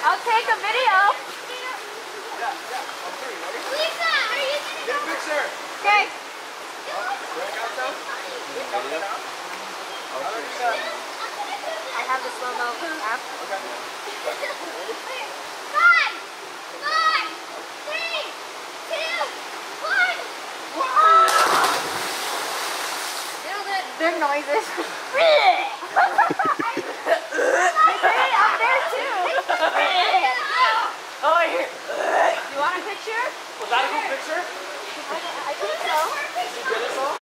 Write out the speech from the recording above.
I'll take a video. Yeah. On 3, ready? Lisa, are you gonna Get a picture. Okay. Ready, out, so? Count that out. I have the slow-mo app. Okay. Five, 4, 3, 2, 1. Nailed it. Big noises.